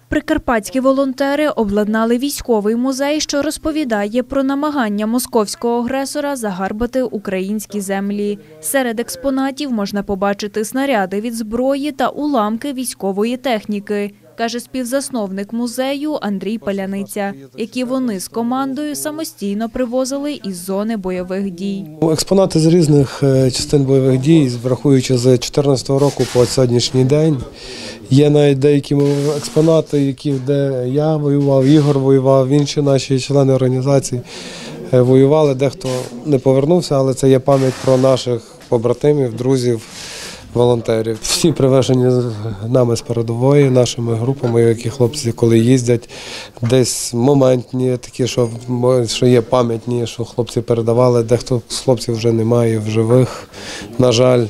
Прикарпатські волонтери обладнали військовий музей, що розповідає про намагання московського агресора загарбати українські землі. Серед експонатів можна побачити снаряди від зброї та уламки військової техніки, каже співзасновник музею Андрій Паляниця, які вони з командою самостійно привозили із зони бойових дій. Експонати з різних частин бойових дій, враховуючи з 2014 року по сьогоднішній день. Є навіть деякі експонати, де я воював, Ігор воював, інші наші члени організації воювали. Дехто не повернувся, але це є пам'ять про наших побратимів, друзів, волонтерів. Всі привезені нами з передової, нашими групами, які хлопці, коли їздять, десь моментні такі, що є пам'ятні, що хлопці передавали. Дехто з хлопців вже немає в живих, на жаль.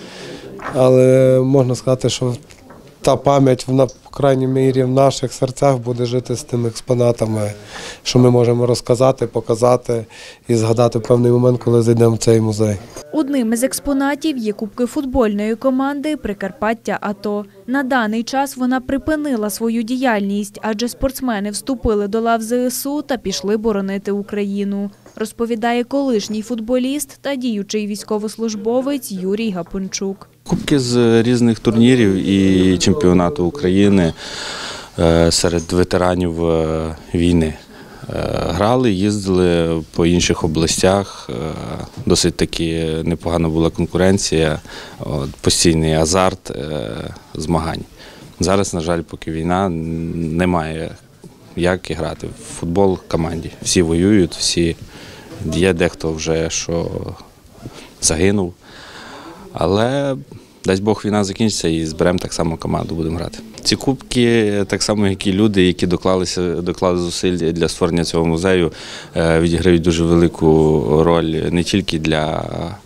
Але можна сказати, що та пам'ять, вона, по крайній мірі, в наших серцях буде жити з тими експонатами, що ми можемо розказати, показати і згадати в певний момент, коли зайдемо в цей музей. Одним із експонатів є кубки футбольної команди «Прикарпаття АТО». На даний час вона припинила свою діяльність, адже спортсмени вступили до лав ЗСУ та пішли боронити Україну, розповідає колишній футболіст та діючий військовослужбовець Юрій Гапончук. Кубки з різних турнірів і чемпіонату України серед ветеранів війни. Грали, їздили по інших областях, досить таки непогана була конкуренція, постійний азарт змагань. Зараз, на жаль, поки війна, немає як грати в футбол в команді. Всі воюють, всі є дехто вже, що загинув. Але, дасть Бог, війна закінчиться і зберемо так само команду, будемо грати. Ці кубки, так само, як і люди, які доклали зусиль для створення цього музею, відіграють дуже велику роль не тільки для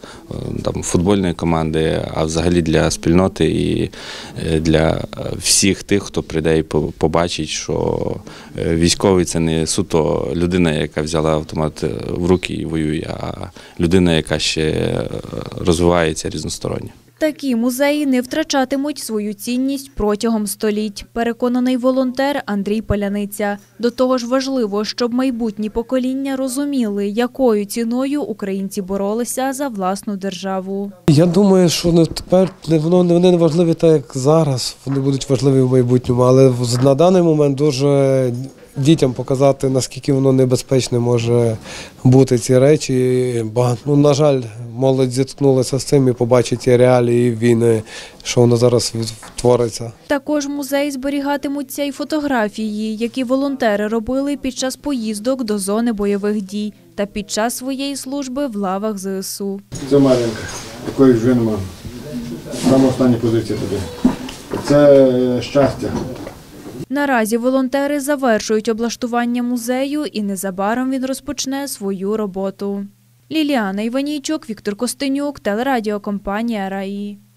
футбольної команди, а взагалі для спільноти і для всіх тих, хто прийде і побачить, що військовий – це не суто людина, яка взяла автомат в руки і воює, а людина, яка ще розвивається різносторонньо. Такі музеї не втрачатимуть свою цінність протягом століть, переконаний волонтер Андрій Паляниця. До того ж важливо, щоб майбутні покоління розуміли, якою ціною українці боролися за власну державу. Я думаю, що тепер вони не важливі так, як зараз, вони будуть важливі в майбутньому, але на даний момент дуже дітям показати, наскільки воно небезпечне може бути ці речі. На жаль, молодь зіткнулася з цим і побачить ті реалії війни, що воно зараз твориться. Також в музеї зберігатимуться і фотографії, які волонтери робили під час поїздок до зони бойових дій та під час своєї служби в лавах ЗСУ. Це Мар'янка, якої вже немає. Саме остання позиція туди. Це щастя. Наразі волонтери завершують облаштування музею і незабаром він розпочне свою роботу. Ліліана Іванійчук, Віктор Костенюк, телерадіокомпанія «Раї».